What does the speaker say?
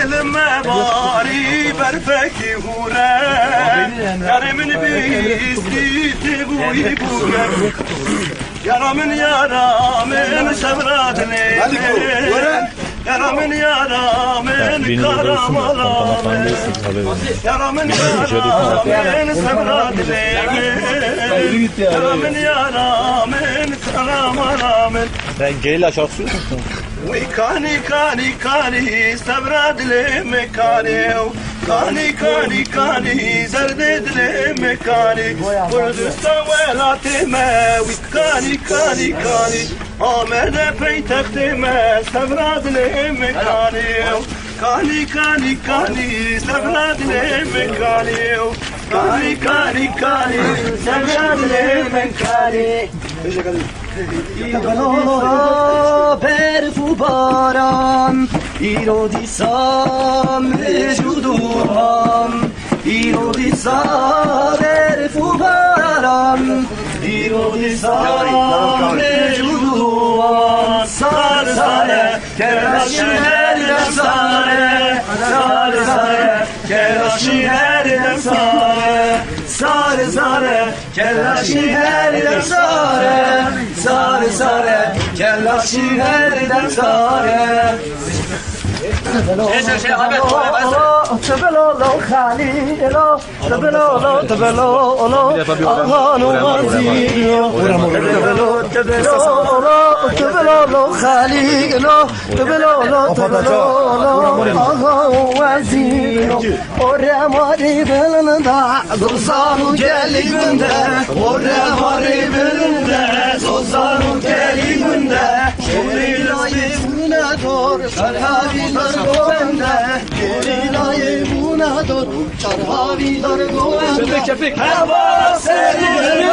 dilime bari berfeki hure Yarimin biskiti bu ibuge Yaramın sevradine Yaramın karamalamen Yaramın sevradine Yaramın karamalamen Sen geyle şarkı Kani sevradile mekani Kani zerdedile mekani Kurdistan velatime Kani Amede peytektime sevradile mekani Kani sevradile mekani Kani sevradile mekani Ivanora per fubaram Iro di sam rejuduam Iro di sam per fubaram Iro di sam rejuduam Sare sare kerashi her sare Sare sare kerashi her sare Sare sare kerashi her sare Sare sare kerashi her sare تبلو خالي لو تبلو أغانو غزيرو تبلو خالي لو تبلو أغانو غزيرو ورماري بلندا زوزانو جالي بندا ورماري بلندا زوزانو جالي بندا شوري لا يفونا دور شرحابي Çarhavi dar govende Hava seni